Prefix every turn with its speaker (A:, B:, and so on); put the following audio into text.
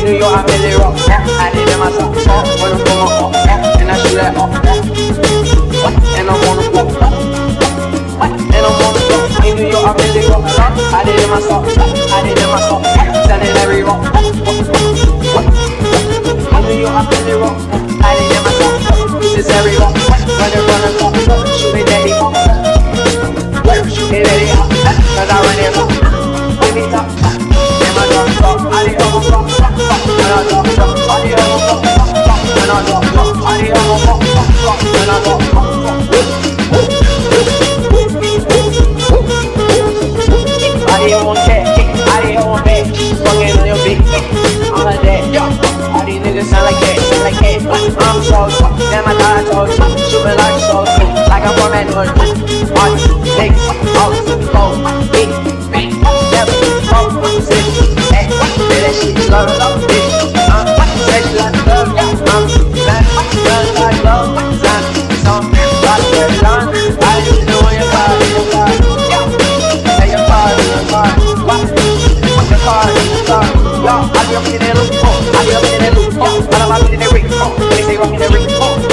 A: New York, I really rock. I did it myself. When I'm going up, and I shoot that up. And I'm on the floor. And I'm on the floor. In New York, I really rock. I did it myself. I did it myself. Standing every rock. In New York, I really rock. I did it myself. This is every rock. When they run us up, shoot me daddy up. Shoot me daddy up. Cause I run it up. Give me top. And my dog stop. I did all my rock. When I drop, I did all my rock. When I drop, I did all my rock. When I drop, I did one cat. I did one bag. Fucking on your beat. I'm like that. All these niggas sound like that. I'm so damn my God told you. Shooting like so like I'm from Magnolia. All niggas, all four, eight, seven, 6, 8. That shit slow, bitch. Sex like love, love like love. Some body very long. I just know your body, Hey, your body, What's your car, Yo, I be up in that loop, I be up in that loop, I don't mind in that ring, they say rock in that ring,